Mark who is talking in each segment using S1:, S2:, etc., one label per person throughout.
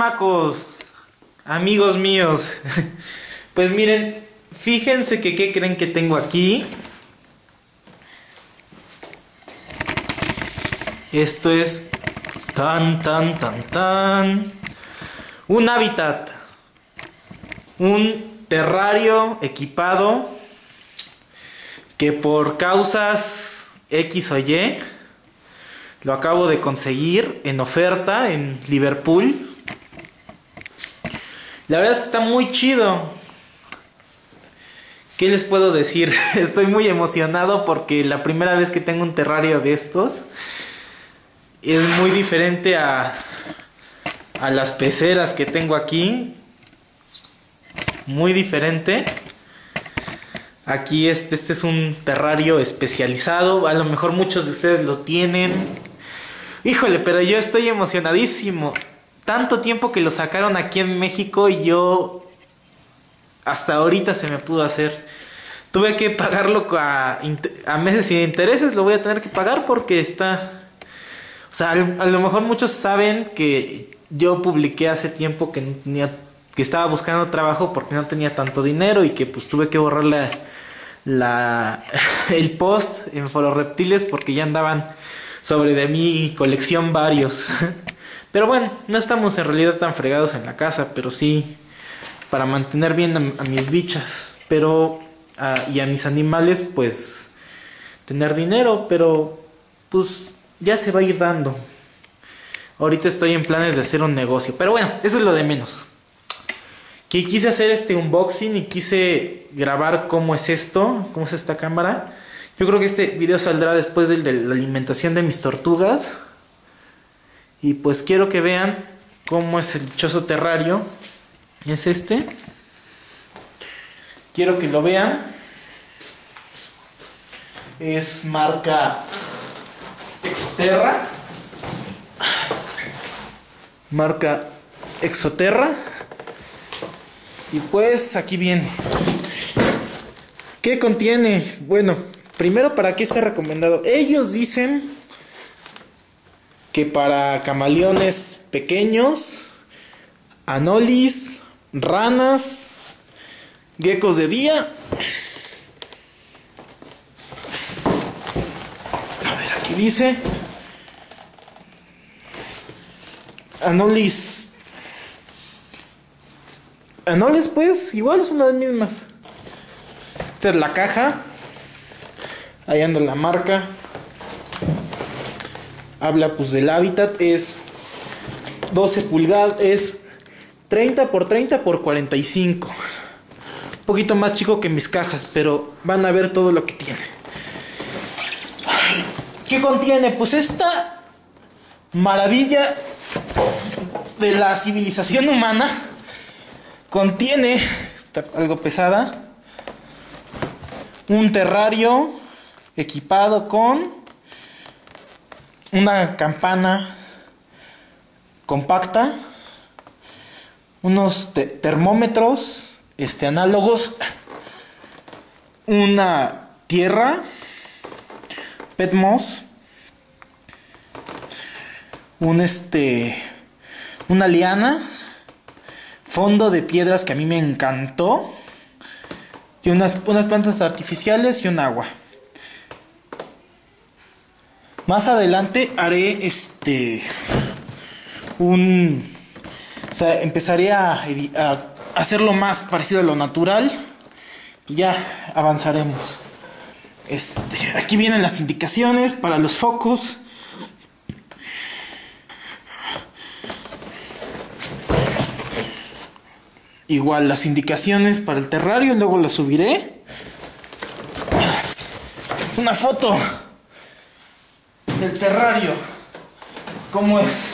S1: chamacos, amigos míos. Pues miren, fíjense que ¿qué creen que tengo aquí? Esto es un hábitat, un terrario equipado que por causas X o Y lo acabo de conseguir en oferta en Liverpool. La verdad es que está muy chido. ¿Qué les puedo decir? Estoy muy emocionado porque la primera vez que tengo un terrario de estos es muy diferente a las peceras que tengo aquí. Muy diferente. Aquí este es un terrario especializado. A lo mejor muchos de ustedes lo tienen. Híjole, pero yo estoy emocionadísimo. Tanto tiempo que lo sacaron aquí en México y yo hasta ahorita se me pudo hacer. Tuve que pagarlo a meses sin intereses. Lo voy a tener que pagar porque está... O sea, a lo mejor muchos saben que yo publiqué hace tiempo que estaba buscando trabajo porque no tenía tanto dinero y que pues tuve que borrar el post en Foro Reptiles porque ya andaban sobre de mi colección varios. Pero bueno, no estamos en realidad tan fregados en la casa, pero sí para mantener bien a mis bichas, pero y a mis animales, pues tener dinero, pero pues ya se va a ir dando. Ahorita estoy en planes de hacer un negocio, pero bueno, eso es lo de menos. Que quise hacer este unboxing y quise grabar cómo es esto, cómo es esta cámara. Yo creo que este video saldrá después del de la alimentación de mis tortugas. Y pues quiero que vean cómo es el dichoso terrario. Es este. Quiero que lo vean. Es marca Exoterra. Marca Exoterra. Y pues aquí viene. ¿Qué contiene? Bueno, primero, ¿para qué está recomendado? Ellos dicen que para camaleones pequeños, anolis, ranas, geckos de día. A ver, aquí dice anolis. Anolis, pues, igual son las mismas. Esta es la caja. Ahí anda la marca. Habla pues del hábitat. Es 12 pulgadas. Es 30 por 30 por 45. Un poquito más chico que mis cajas, pero van a ver todo lo que tiene. ¿Qué contiene? Pues esta maravilla de la civilización humana. Contiene, está algo pesada, un terrario equipado con una campana compacta, unos termómetros análogos, una tierra, Petmos, una liana, fondo de piedras que a mí me encantó, y unas plantas artificiales y un agua. Más adelante haré o sea, empezaré a hacerlo más parecido a lo natural y ya avanzaremos. Aquí vienen las indicaciones para los focos. Igual las indicaciones para el terrario, luego las subiré. Una foto del terrario. ¿Cómo es?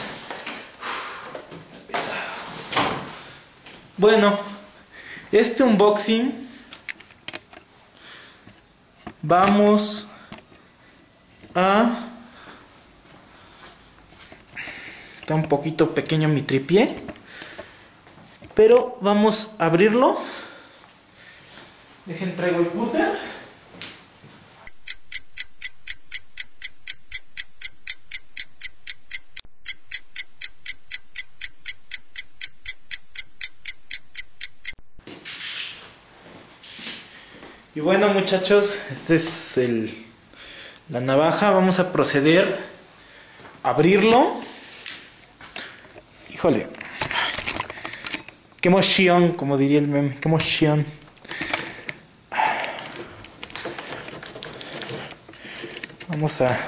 S1: Bueno, este unboxing vamos a... Está un poquito pequeño mi tripié, pero vamos a abrirlo. Dejen, traigo el cúter. Y bueno, muchachos, este es la navaja. Vamos a proceder a abrirlo. Híjole, qué emoción, como diría el meme, qué emoción. Vamos a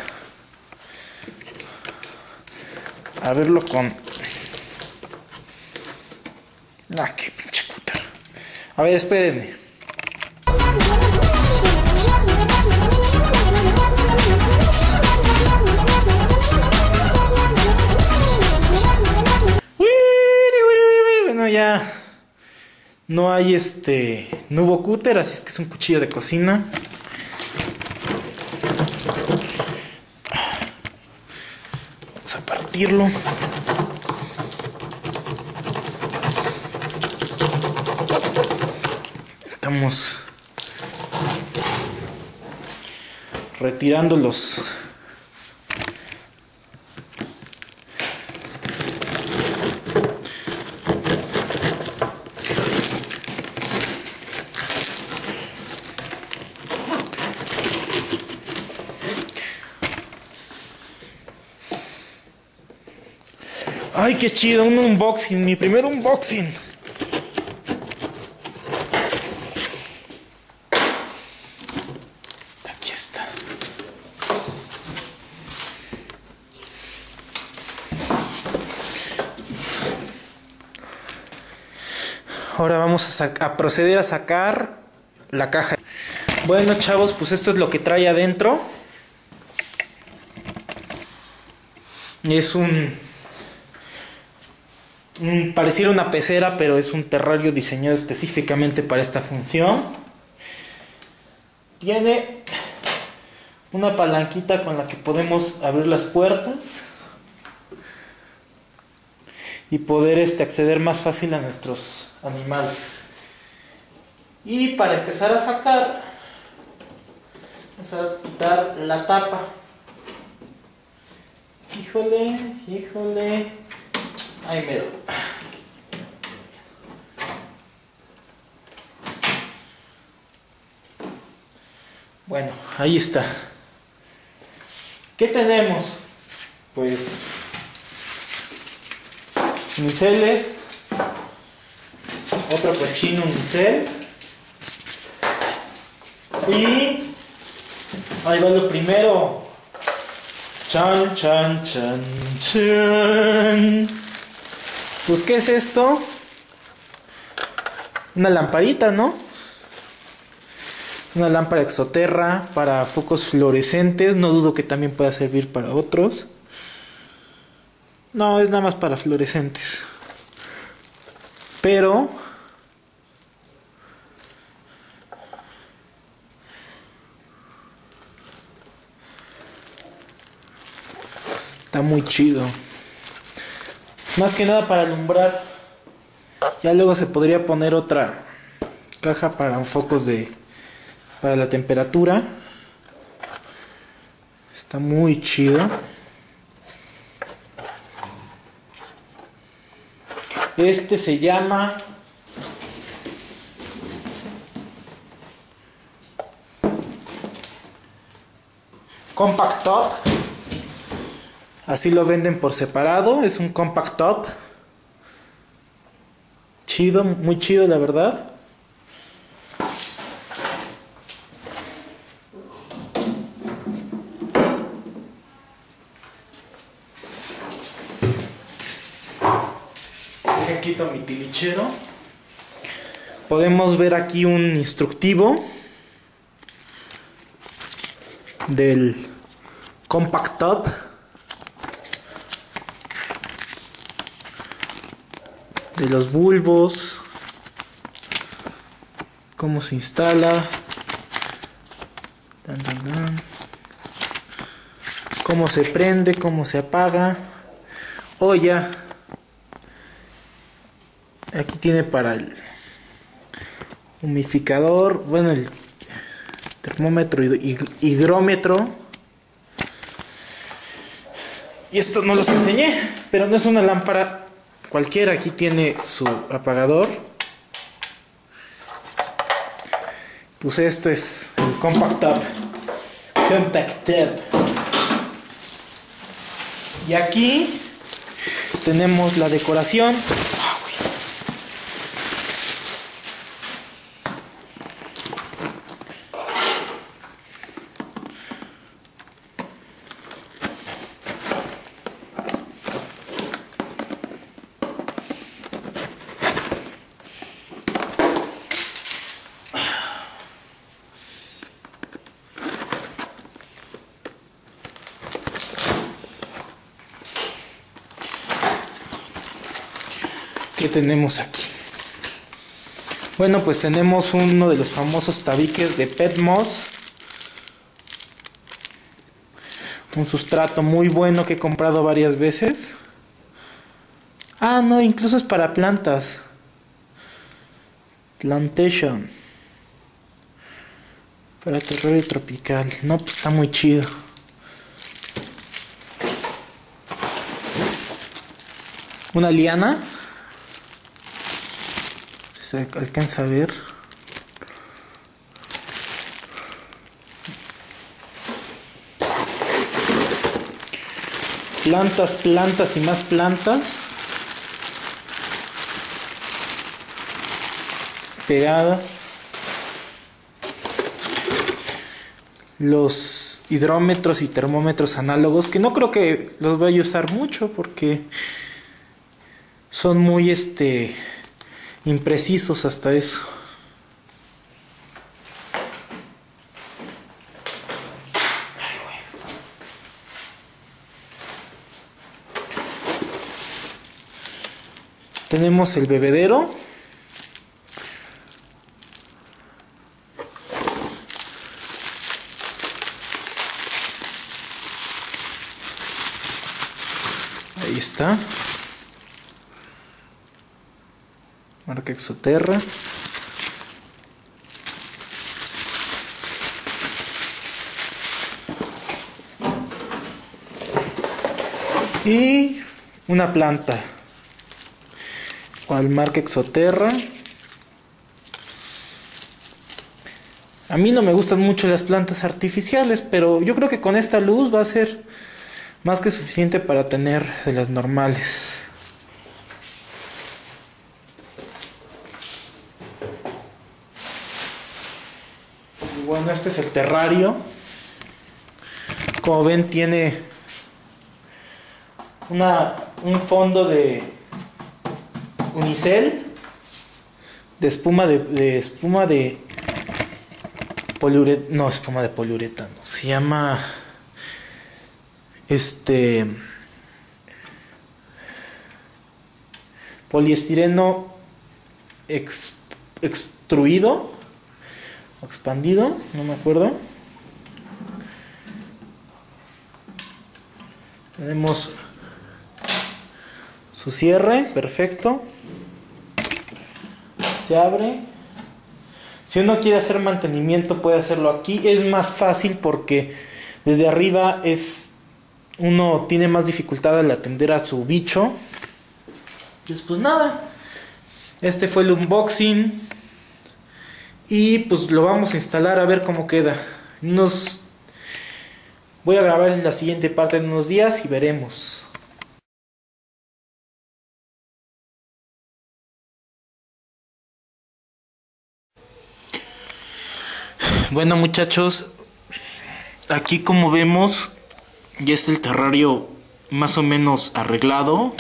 S1: verlo con... Ah, qué pinche puta. A ver, espérenme. Bueno, ya no hay no hubo cúter, así es que es un cuchillo de cocina. Vamos a partirlo. Estamos retirando los... Ay, qué chido, un unboxing, mi primer unboxing. Aquí está. Ahora vamos a proceder a sacar la caja. Bueno, chavos, pues esto es lo que trae adentro. Es pareciera una pecera, pero es un terrario diseñado específicamente para esta función. Tiene una palanquita con la que podemos abrir las puertas y poder acceder más fácil a nuestros animales. Y para empezar a sacar, vamos a quitar la tapa. Híjole, híjole. Ay, mero. Bueno, ahí está. ¿Qué tenemos? Pues unciles, otro cochino unicel, y ahí va lo primero. Chan, chan, chan, chan. Pues, ¿qué es esto? Una lamparita, ¿no? Una lámpara exoterra para focos fluorescentes. No dudo que también pueda servir para otros. No, es nada más para fluorescentes. Pero está muy chido. Más que nada para alumbrar. Ya luego se podría poner otra caja para focos para la temperatura. Está muy chido. Este se llama Compact Top. Así lo venden por separado. Es un Compact Top. Chido, muy chido, la verdad. Deja quito mi tilichero. Podemos ver aquí un instructivo del Compact Top. De los bulbos, cómo se instala, cómo se prende, cómo se apaga. Oh, ya, aquí tiene para el humidificador, bueno, el termómetro y higrómetro. Y esto no los enseñé, pero no es una lámpara cualquiera. Aquí tiene su apagador pues esto es el Compact Top. Compact Top. Y aquí tenemos la decoración. ¿Qué tenemos aquí? Bueno, pues tenemos uno de los famosos tabiques de Petmos. Un sustrato muy bueno que he comprado varias veces. Ah, no, incluso es para plantas. Plantation. Para terrario tropical. No, pues está muy chido. Una liana. Se alcanza a ver. Plantas, plantas y más plantas. Pegadas. Los hidrómetros y termómetros análogos, que no creo que los vaya a usar mucho porque son muy imprecisos hasta eso. Tenemos el bebedero. Ahí está. Marca Exoterra. Y una planta. Cual marca Exoterra. A mí no me gustan mucho las plantas artificiales, pero yo creo que con esta luz va a ser más que suficiente para tener de las normales. Y bueno, este es el terrario. Como ven, tiene un fondo de unicel, de espuma de poliuretano, no, espuma de poliuretano, se llama poliestireno extruido o expandido, no me acuerdo. Tenemos su cierre, perfecto. Se abre. Si uno quiere hacer mantenimiento puede hacerlo aquí. Es más fácil porque desde arriba uno tiene más dificultad al atender a su bicho. Pues nada. Este fue el unboxing. Y pues lo vamos a instalar a ver cómo queda. Voy a grabar la siguiente parte en unos días y veremos. Bueno, muchachos, aquí como vemos ya está el terrario más o menos arreglado.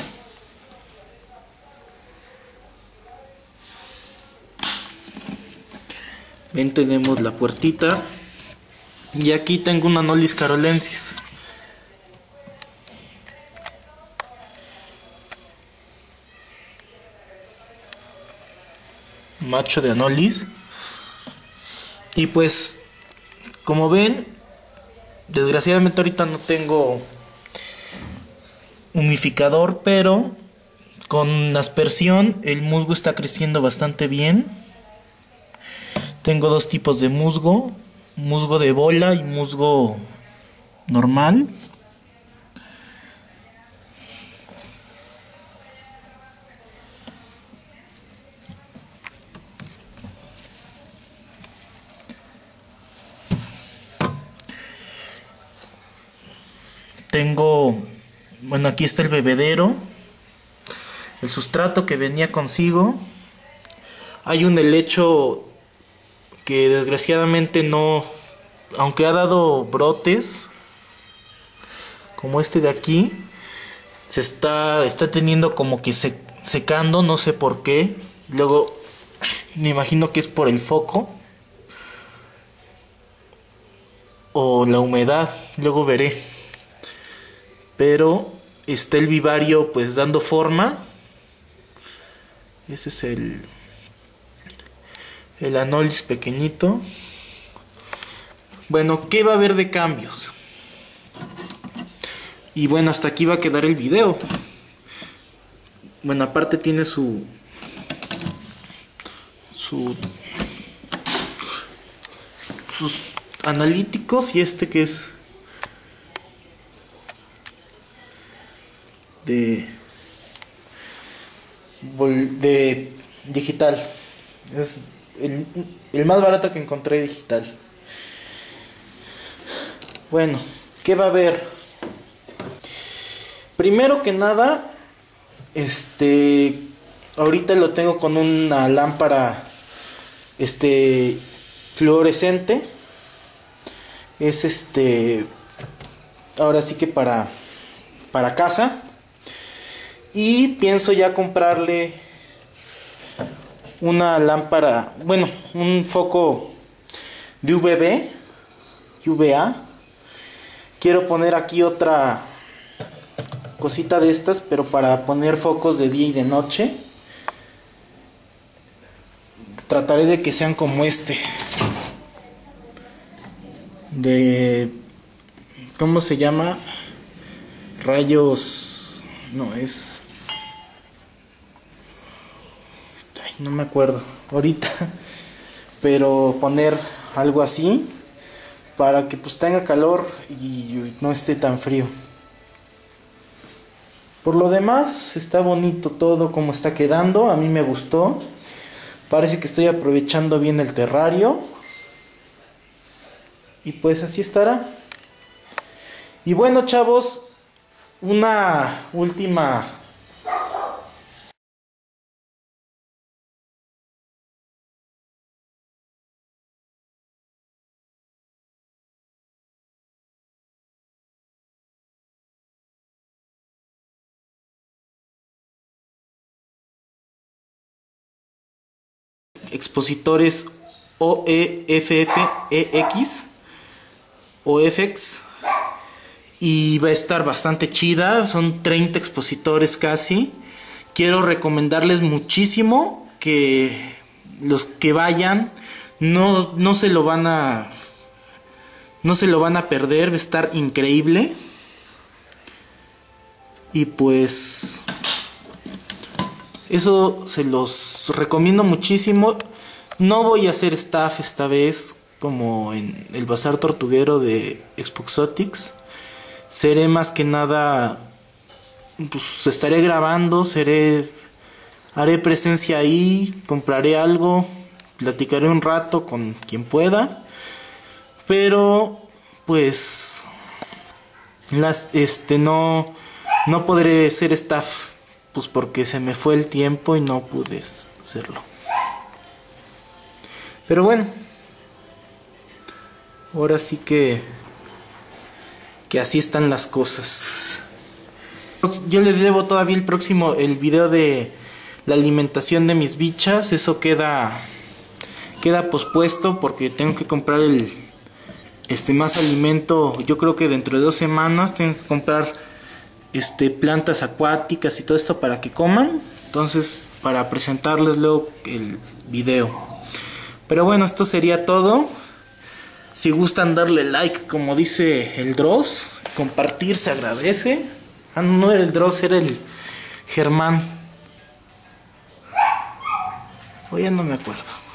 S1: Ven, tenemos la puertita. Y aquí tengo una Anolis carolensis. Macho de Anolis. Y pues, como ven, desgraciadamente ahorita no tengo humidificador, pero con aspersión el musgo está creciendo bastante bien. Tengo dos tipos de musgo. Musgo de bola y musgo normal. tengo, bueno, aquí está el bebedero, el sustrato que venía consigo. Hay un helecho que desgraciadamente no, aunque ha dado brotes, como este de aquí, se está teniendo como que secando, no sé por qué. Luego me imagino que es por el foco o la humedad, luego veré. Pero está el vivario pues dando forma. Ese es el Anolis pequeñito. Bueno, ¿qué va a haber de cambios? Y bueno, hasta aquí va a quedar el video. Bueno, aparte tiene sus analíticos, y este que es de digital. Es el más barato que encontré digital. Bueno, ¿qué va a haber? Primero que nada, ahorita lo tengo con una lámpara fluorescente. Es ahora sí que para casa. Y pienso ya comprarle una lámpara, bueno, un foco de UVA. Quiero poner aquí otra cosita de estas, pero para poner focos de día y de noche. Trataré de que sean como de, ¿cómo se llama? Rayos, no es, ay, no me acuerdo ahorita, pero poner algo así para que pues tenga calor y no esté tan frío. Por lo demás está bonito todo como está quedando, a mí me gustó. Parece que estoy aprovechando bien el terrario. Y pues así estará. Y bueno, chavos, una última expositores OEFFEX o FX, y va a estar bastante chida. Son 30 expositores casi. Quiero recomendarles muchísimo que los que vayan no se lo van a perder. Va a estar increíble. Y pues eso se los recomiendo muchísimo. No voy a hacer staff esta vez como en el Bazar Tortuguero de Expoxotics. Seré más que nada, pues estaré grabando, haré presencia ahí, compraré algo, platicaré un rato con quien pueda. Pero pues no podré ser staff, pues porque se me fue el tiempo y no pude hacerlo. Pero bueno, ahora sí que así están las cosas. Yo les debo todavía el video de la alimentación de mis bichas. Eso queda pospuesto porque tengo que comprar más alimento. Yo creo que dentro de 2 semanas tengo que comprar plantas acuáticas y todo esto para que coman. Entonces, para presentarles luego el video. Pero bueno, esto sería todo. Si gustan darle like, como dice el Dross, compartir se agradece. Ah, no era el Dross, era el Germán. O ya no me acuerdo.